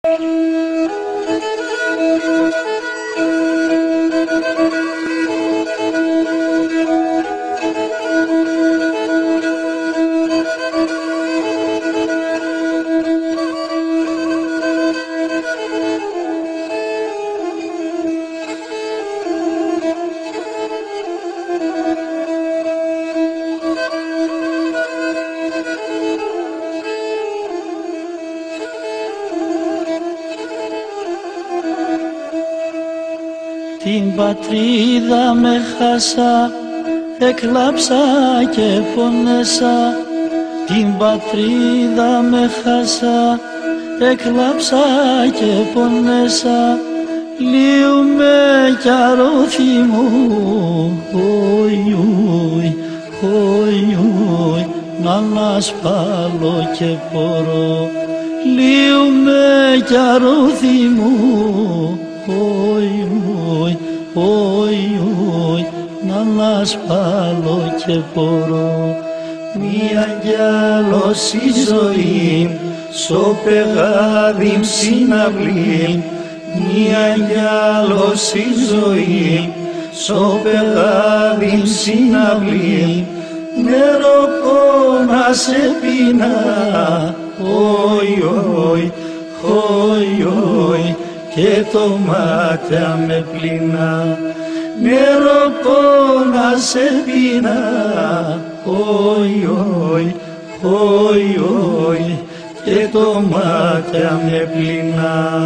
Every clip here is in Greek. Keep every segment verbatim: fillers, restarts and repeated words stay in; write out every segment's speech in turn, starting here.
Την πατρίδα με χάσα, έκλαψα και πονέσα. Την πατρίδα με χάσα, έκλαψα και πονέσα. Λίγο με κι αρώθη μου, χοι, χοι, χοι, να ανασπάλω και μπορώ. Λίγο με κι αρώθη μου, χοι, χοι, χοι, να ανασπάλω και μπορώ. Μία κι άλλος η ζωή, στο πεγάδι συναυλή. Μία κι άλλος η ζωή, στο πεγάδι συναυλή. Νερό πόνα σε πίνα, χοι, χοι, χοι, χοι, και το μάτια με πλήνα. Νερό πόνα σε πίνα, χοι, χοι, χοι, χοι, και το μάτια με πλήνα.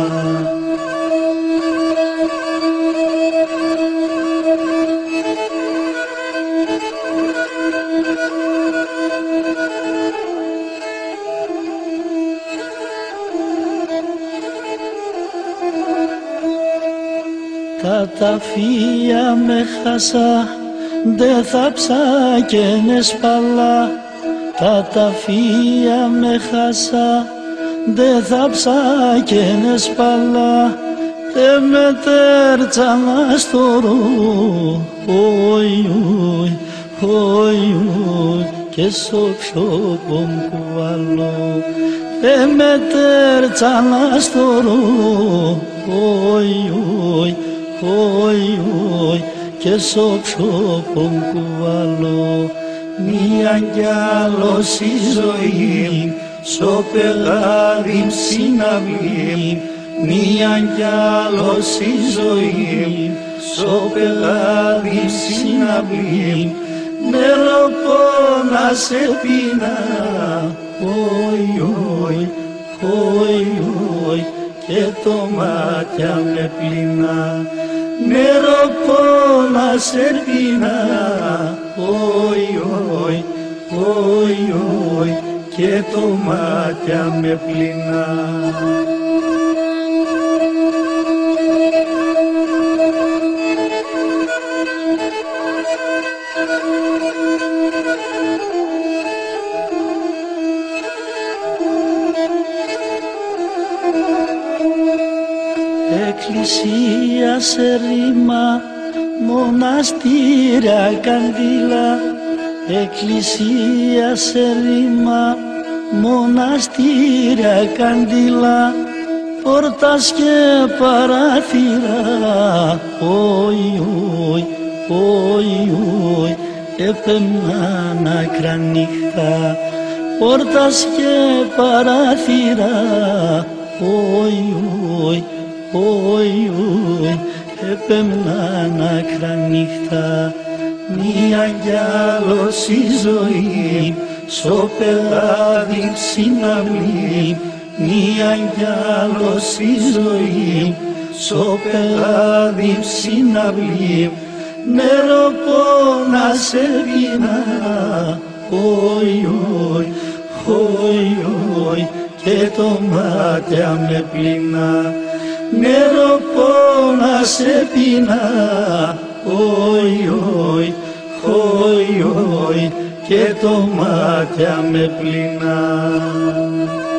Τα ταφεία με χάσα, δε θα ψάκαινε σπαλά. Τα ταφεία με χάσα, δε θα ψάκαινε σπαλά. Τε με τέρτσα να στορώ, χοι, χοι, χοι, χοι, και στο ξόπο μου κουβαλώ. Τε με τέρτσα να στορώ, χοι, χοι, χοι, χοι, και στο ξόπο μου κουβαλώ. Μία κι άλλος η ζωή, στο πεγάδι συναυλή. Μία κι άλλος η ζωή, στο πεγάδι συναυλή. Νερό πόνα σε πίνα, χοι, χοι, χοι, χοι, και το μάτια με πλήνα. Νερό πόνα σε πίνα, χοι, χοι, χοι, χοι, και το μάτια με πλήνα. Εκκλησία σε ρήμα, μοναστήρια κανδύλα. Εκκλησία σε ρήμα, μοναστήρια κανδύλα. Πόρτας και παράθυρα, χοι, χοι, χοι, χοι, έπαιρναν άκρα νύχτα. Πόρτας και παράθυρα, χοι, χοι, χοι, χοι, έπαιρναν άκρα νύχτα. Μία κι άλλος η ζωή, στο πεγάδι συναυλή. Μία κι άλλος η ζωή, στο πεγάδι συναυλή. Νερό πόνα σε πίνα, χοι, χοι, χοι, χοι, και το μάτια με πλήνα. Νερό πόνα σε πίνα, χοι, χοι, χοι, χοι, και το μάτια με πλήνα.